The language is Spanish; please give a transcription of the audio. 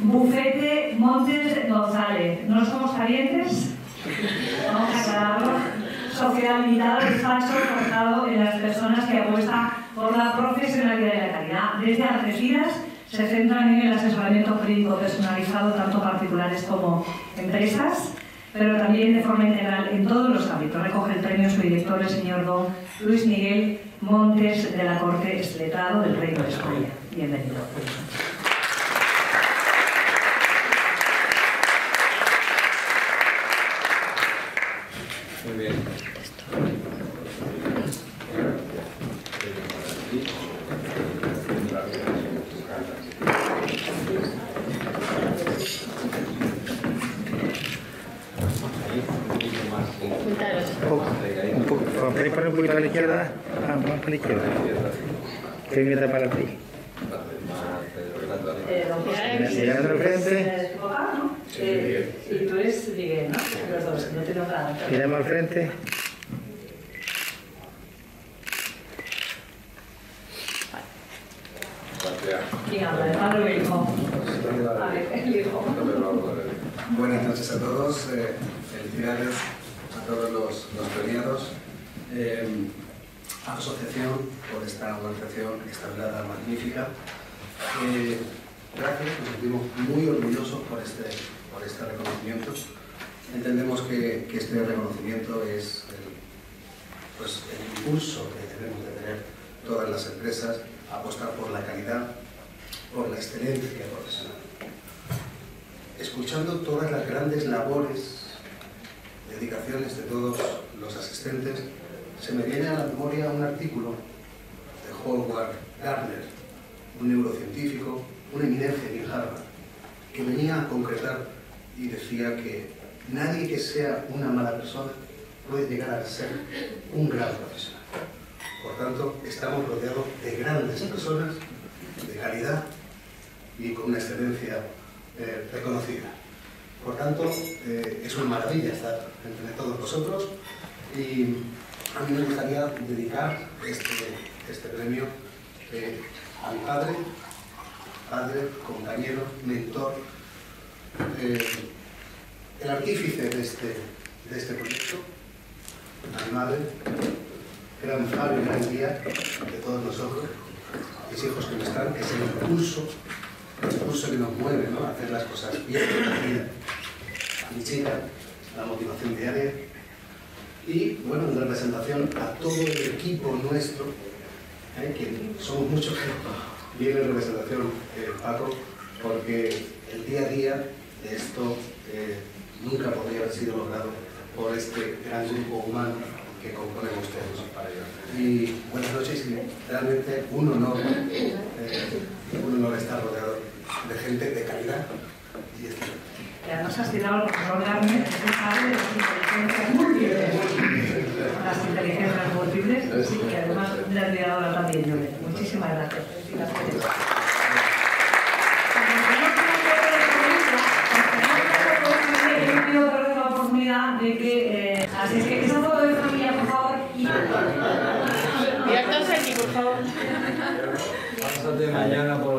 Bufete Montes González. No somos parientes, vamos a aclararlo. Sociedad limitada, despacho forjado en las personas que apuestan por la profesionalidad y la calidad. Desde Algeciras se centran en el asesoramiento jurídico personalizado, tanto particulares como empresas, pero también de forma integral en todos los ámbitos. Recoge el premio su director, el señor don Luis Miguel Montes, de la Corte Letrado del Reino de España. Bienvenido. Muy bien. Un poco, ¿podéis poner un poquito a la izquierda? Más a la izquierda. Que me para ti. Llegando al frente. Y tú eres Miguel, ¿no? Los dos, no te lo nada. Miramos al frente. ¿Quién habla? ¿El padre o el hijo? El hijo. Buenas noches a todos, felicidades a todos los premiados, a la asociación por esta organización, esta velada magnífica. Gracias, nos sentimos muy orgullosos por este reconocimiento. Entendemos que este reconocimiento es el impulso que debemos de tener todas las empresas, apostar por la calidad, por la excelencia profesional. Escuchando todas las grandes labores, dedicaciones de todos los asistentes, se me viene a la memoria un artículo de Howard Gardner, un neurocientífico, una eminencia en Harvard, que venía a concretar y decía que nadie que sea una mala persona puede llegar a ser un gran profesional. Por tanto, estamos rodeados de grandes personas, de calidad y con una excelencia reconocida. Por tanto, es una maravilla estar entre todos vosotros y a mí me gustaría dedicar este premio a mi padre, compañero, mentor, el artífice de este proyecto, a mi madre, gran Fabio, gran guía de todos nosotros, mis hijos que no están, que es el impulso que nos mueve, ¿no?, a hacer las cosas bien en la vida. A mi chica, la motivación diaria. Y, bueno, en representación a todo el equipo nuestro, que somos muchos que viene en representación, Paco, porque el día a día de esto nunca podría haber sido logrado por este gran grupo humano que componemos todos. Y buenas noches, y realmente un honor estar rodeado de gente de calidad y excelente. Y además has tirado el profesor Gardner, que sabe de las inteligencias múltiples. Las inteligencias múltiples, sí, que además le has tirado la también yo. Muchísimas gracias. De que, así es que esa foto de familia, por favor, y entonces aquí, por favor. Pásate mañana por